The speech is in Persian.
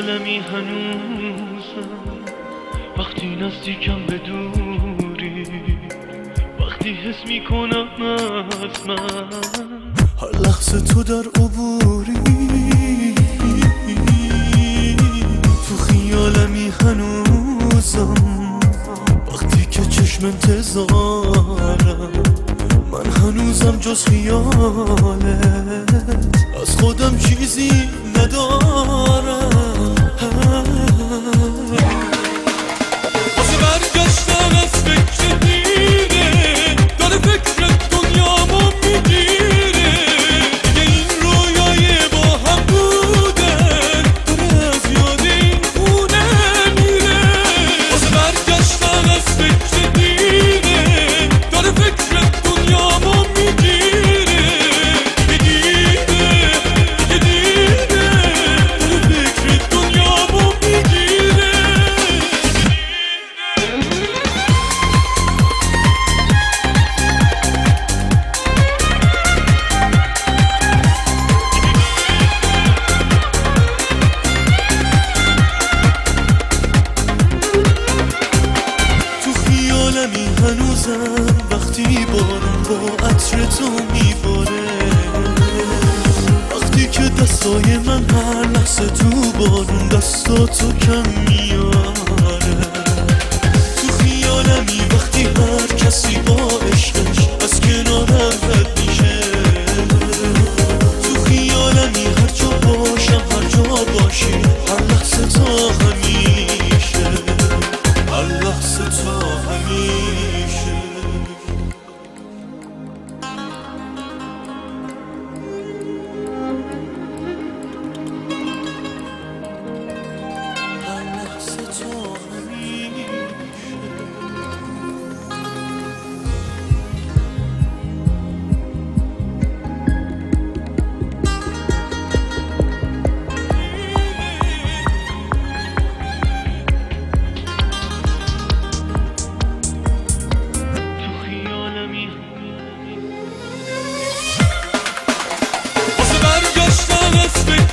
خیالمی هنوزم وقتی نزدیکم به دوری، وقتی حس میکنم از من هر لحظه تو در عبوری. تو خیالمی هنوزم وقتی که چشم انتظارم، من هنوزم جز خیالت از خودم چیزی ندارم. واسه برگشتن از فکر دیره داره فکر دنیامو میگیره، دیگه این رویای با هم بودن داره از یاد این خونه میره. واسه برگشتن از فکر دیره داره فکر دنیامو میگیره، هنوزم وقتی بارون با عطر تو میباره، وقتی که دستای من هر لحظه تو بارون دستاتو کم میاره. تو خیالمی وقتی هر کسی با عشقش از کنارم رد میشه، تو خیالمی هر جا باشم هر جا باشی هر لحظه تا همیشه، هر لحظه تا همیشه. Let's